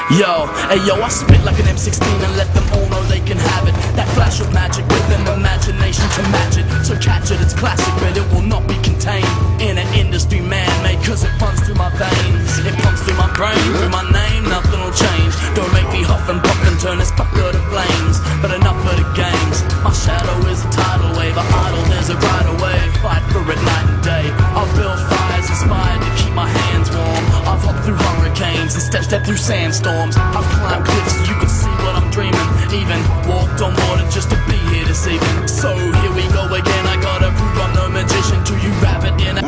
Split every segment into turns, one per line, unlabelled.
Yo, hey yo, I spit like an M16 and let them all know they can have it. That flash of magic with an imagination to match it. So catch it, it's classic, but it will not be contained in an industry man-made, cause it runs through my veins. It pumps through my brain, through my name, nothing will change. Don't make me huff and puff and turn this fucker to flames. But enough of the games. My shadow is a tidal wave, a idol, there's a right away. Fight for it night and day. I'll build fires inspired to keep my hands warm. I've hopped through hurricanes and step through sandstorms. I've climbed cliffs so you can see what I'm dreaming. Even walked on water just to be here this evening. So here we go again, I gotta prove I'm no magician to you rabbit in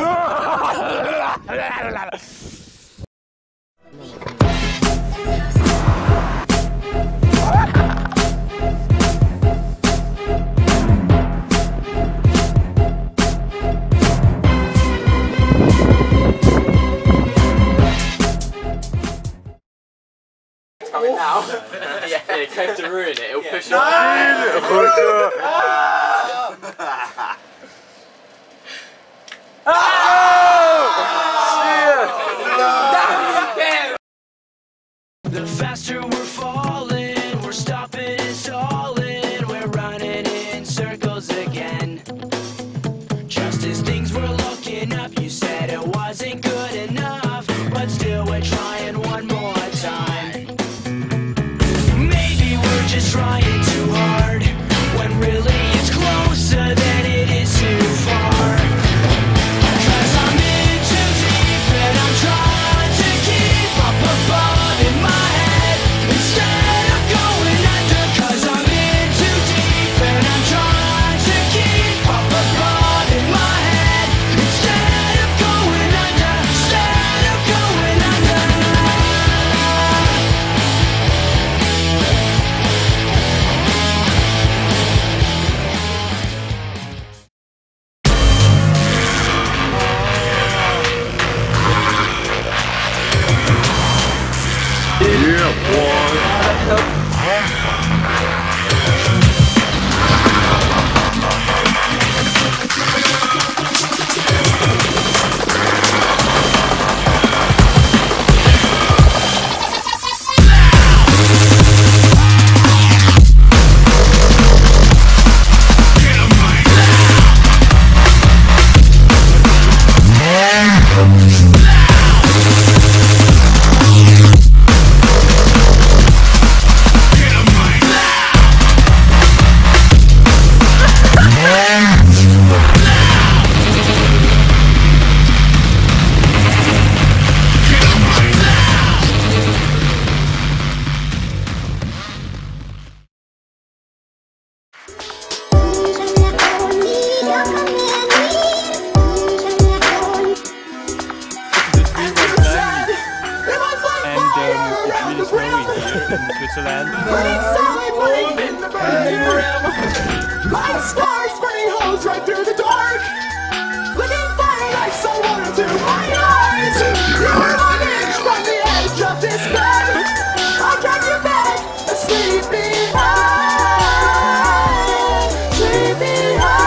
coming now. Yeah, it came to ruin it. It'll push it.
The faster we're falling, we're stopping and stalling, we're running in circles again. Just as things were looking up, you said it wasn't good enough, but still we're trying one more time. Maybe we're just trying too hard, when really it's closer than it is too far. Cause I'm in too deep and I'm trying to keep up above in my head instead of going under. Cause I'm in too deep and I'm trying to keep up above in my head instead of going under. Instead of going under.
Yeah, boy.
Switzerland.
My stars burning holes right through the dark. Looking fire like someone into my eyes. You're an inch from the edge of this bed. I'll drag you back and sleep behind. Sleep behind.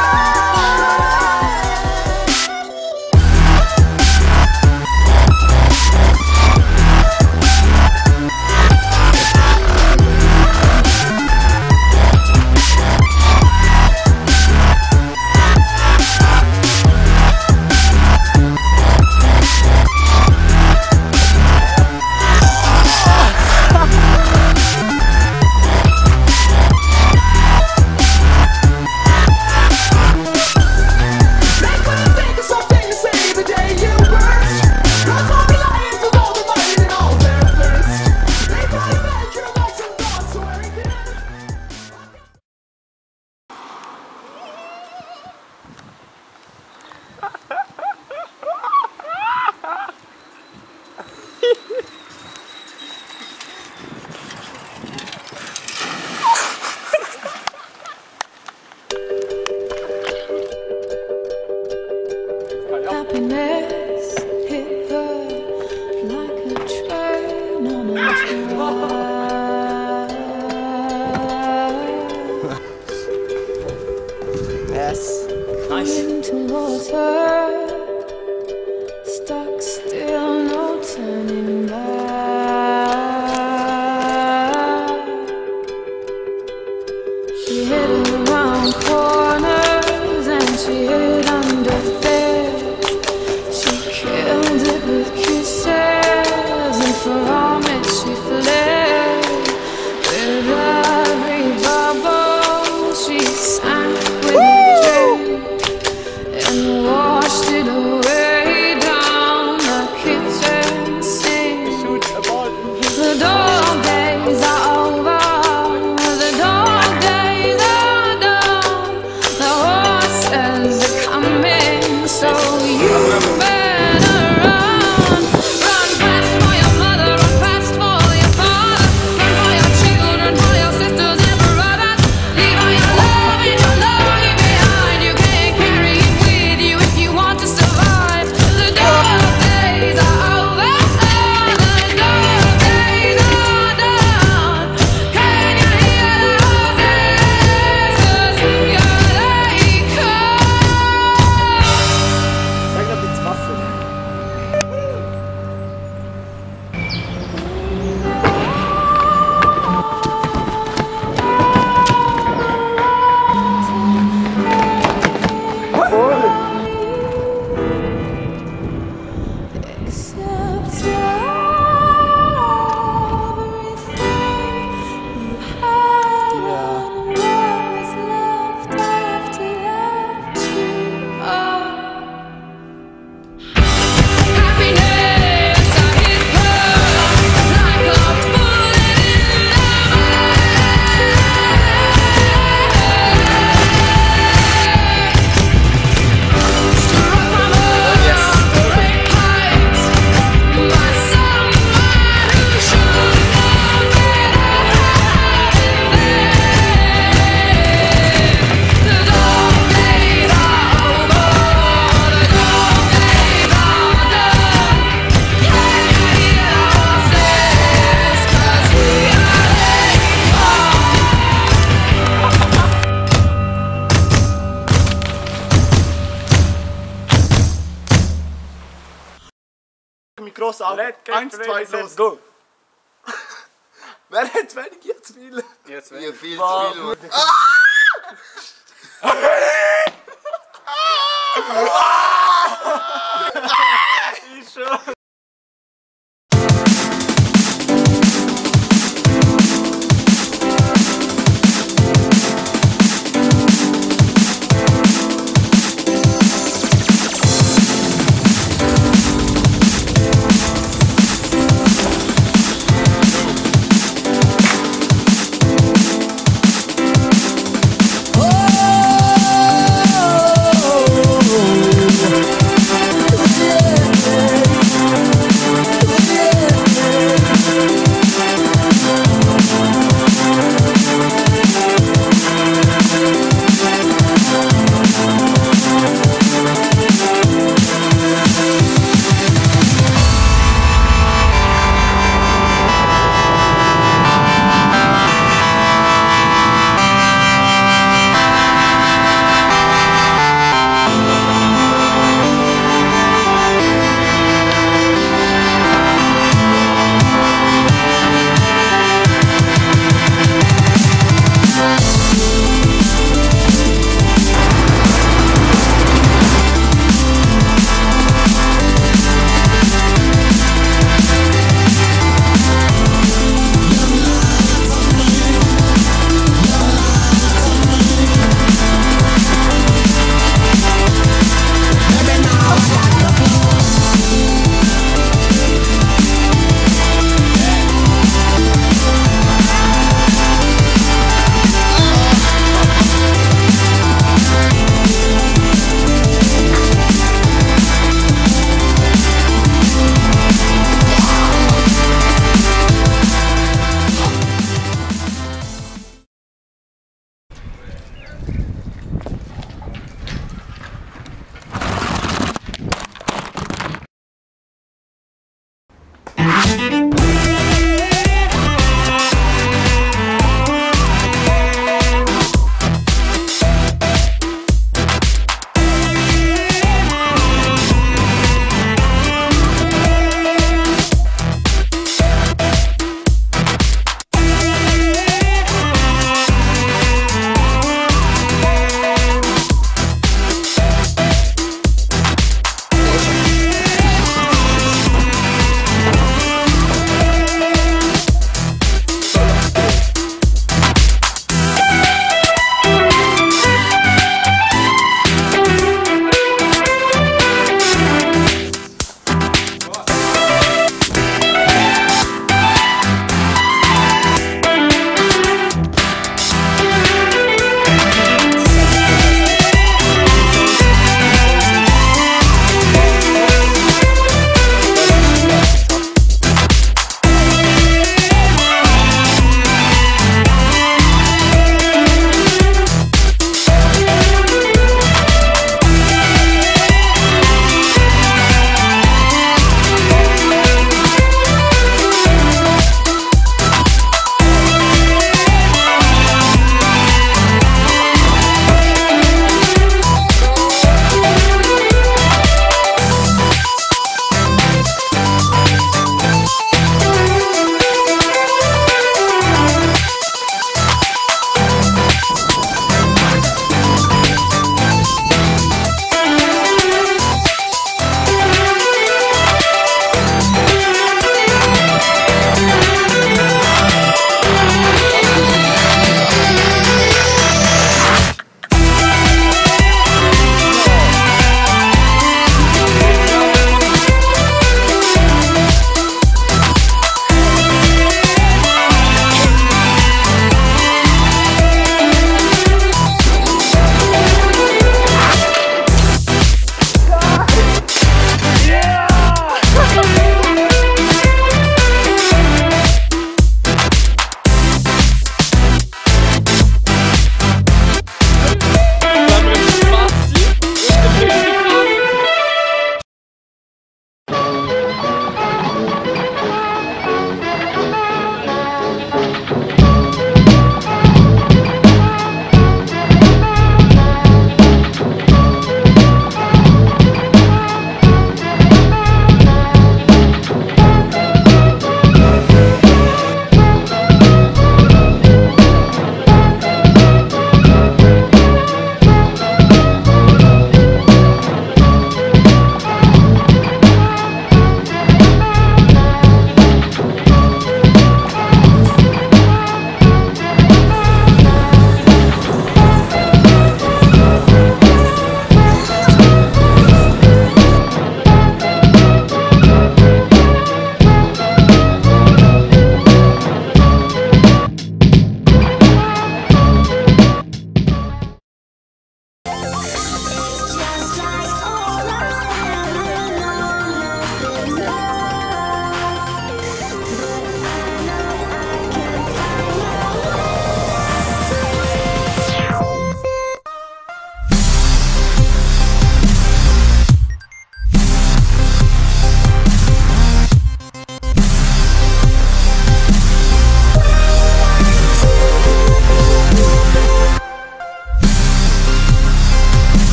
grosse Augen. 1, 2, los.
go!
Wer hat weniger zu viel?
Jetzt
Hier viel zu viel.